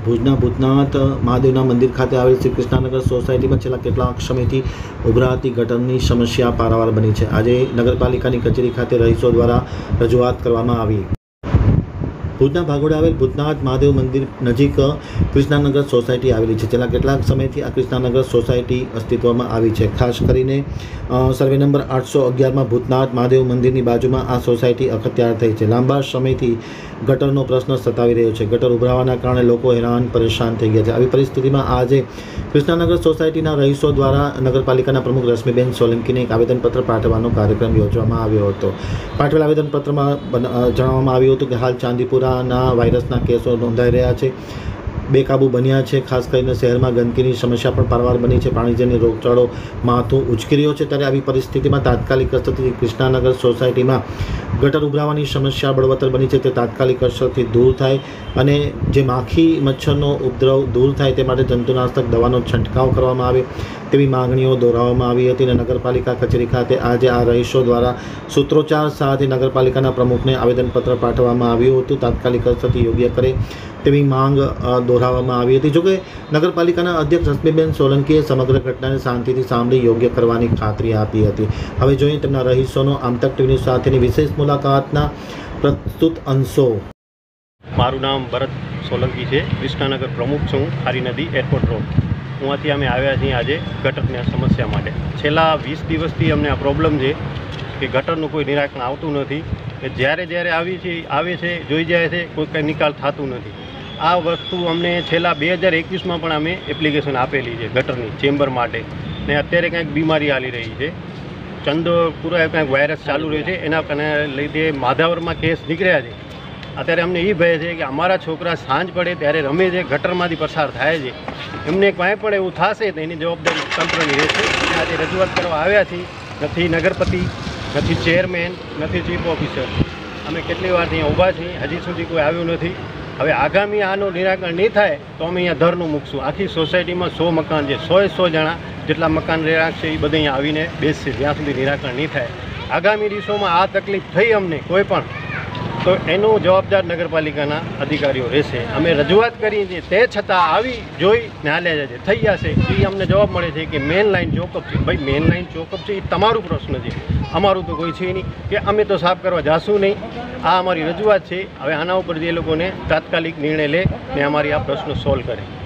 ભુજના ભૂતનાથ મહાદેવના મંદિર ખાતે આવેલ શ્રી કૃષ્ણનગર સોસાયટીમાં છેલ્લા કેટલાક સમયથી ઉભરાતી ગટરની સમસ્યા પારાવાર બની છે। આજે નગરપાલિકાની કચેરી ખાતે રહીશો દ્વારા રજૂઆત કરવામાં આવી। ભુજના ભાગોળે આવેલ ભૂતનાથ મહાદેવ મંદિર નજીક કૃષ્ણનગર સોસાયટી આવેલી છે। છેલ્લા કેટલાક સમયથી આ કૃષ્ણનગર સોસાયટી અસ્તિત્વમાં આવી છે। ખાસ કરીને સર્વે નંબર 811માં ભૂતનાથ મહાદેવ મંદિરની બાજુમાં આ સોસાયટી અખત્યાર થઈ છે। લાંબા સમયથી ગટરનો પ્રશ્ન સતાવી રહ્યો છે। ગટર ઉભરાવાના કારણે લોકો હેરાન પરેશાન થઈ ગયા છે। આવી પરિસ્થિતિમાં આજે કૃષ્ણનગર સોસાયટીના રહીશો દ્વારા નગરપાલિકાના પ્રમુખ રશ્મિબેન સોલંકીને એક આવેદનપત્ર પાઠવવાનો કાર્યક્રમ યોજવામાં આવ્યો હતો। પાઠવેલ આવેદનપત્રમાં જણાવવામાં આવ્યું હતું કે હાલ ચાંદીપુરાના વાયરસના કેસો નોંધાઈ રહ્યા છે, બેકાબૂ બન્યા છે। ખાસ કરીને શહેરમાં ગંદકીની સમસ્યા પણ પારાવાર બની છે। પાણીજન્ય રોગચાળો માથું ઉચકી રહ્યો છે। ત્યારે આવી પરિસ્થિતિમાં તાત્કાલિક અસરથી કૃષ્ણનગર સોસાયટીમાં ગટર ઉભરાવાની સમસ્યા બળવત્તર બની છે તે તાત્કાલિક અસરથી દૂર થાય અને જે માખી મચ્છરનો ઉપદ્રવ દૂર થાય તે માટે જંતુનાશક દવાનો છંટકાવ કરવામાં આવે તેવી માંગણીઓ દોહરાવવામાં આવી હતી। અને નગરપાલિકા કચેરી ખાતે આજે આ રહીશો દ્વારા સૂત્રોચ્ચાર સાથે નગરપાલિકાના પ્રમુખને આવેદનપત્ર પાઠવવામાં આવ્યું હતું। તાત્કાલિક અસરથી યોગ્ય કરે તેવી માંગ દોહરાવવામાં આવી હતી। જોકે નગરપાલિકાના અધ્યક્ષ રશ્મિબેન સોલંકીએ સમગ્ર ઘટનાને શાંતિથી સાંભળી યોગ્ય કરવાની ખાતરી આપી હતી। હવે જોઈએ તેમના રહીશોનો આમતક ટીવી સાથેની વિશેષ મુલાકાતના પ્રસ્તુત અંશો। મારું નામ ભરત સોલંકી છે, કૃષ્ણનગર પ્રમુખ છું, ખારી નદી એરપોર્ટ રોડ। ત્યાંથી અમે આવ્યા છીએ આજે ગટરની સમસ્યા માટે। છેલ્લા 20 દિવસથી અમને આ પ્રોબ્લેમ છે કે ગટરનું કોઈ નિરાકરણ આવતું નથી। કે જ્યારે આવે છે જોઈ જાય છે, કોઈ કંઈ નિકાલ થતું નથી। આ વસ્તુ અમને છેલ્લા 2021માં પણ અમે એપ્લિકેશન આપેલી છે ગટરની ચેમ્બર માટે, ને અત્યારે કંઈક બીમારી ચાલી રહી છે, ચંદોપુરા કંઈક વાયરસ ચાલુ રહે છે, એના લીધે માધાવરમાં કેસ નીકળ્યા છે। અત્યારે અમને એ ભય છે કે અમારા છોકરા સાંજ પડે ત્યારે રમે છે, ગટરમાંથી પસાર થાય છે, એમને કાંઈ પણ એવું થશે તો એની જવાબદારી તંત્રની રહેશે। આજે રજૂઆત કરવા આવ્યા છીએ, નથી નગરપતિ, નથી ચેરમેન, નથી ચીફ ઓફિસર, અમે કેટલી વાર અહીંયા ઊભા છીએ, હજી સુધી કોઈ આવ્યું નથી। હવે આગામી આનું નિરાકરણ નહીં થાય તો અમે અહીંયા ધરનું મૂકશું। આખી સોસાયટીમાં 100 મકાન છે, 100 જણા જેટલા મકાન રહેશે એ બધા અહીંયા આવીને બેસશે જ્યાં સુધી નિરાકરણ નહીં થાય। આગામી દિવસોમાં આ તકલીફ થઈ અમને કોઈ પણ તો એનો જવાબદાર નગરપાલિકાના અધિકારીઓ રહેશે। અમે રજૂઆત કરી છે તે છતાં આવી જોઈ ને હાલ્યા જાય છે, થઈ જશે એ અમને જવાબ મળે છે કે મેન લાઇન ચોકઅપ છે। ભાઈ મેન લાઇન ચોકઅપ છે એ તમારું પ્રશ્ન છે, અમારું તો કોઈ છે નહીં કે અમે તો સાફ કરવા જાશું નહીં। આ અમારી રજૂઆત છે। હવે આના ઉપર જે લોકોને તાત્કાલિક નિર્ણય લે ને અમારી આ પ્રશ્નો સોલ્વ કરે।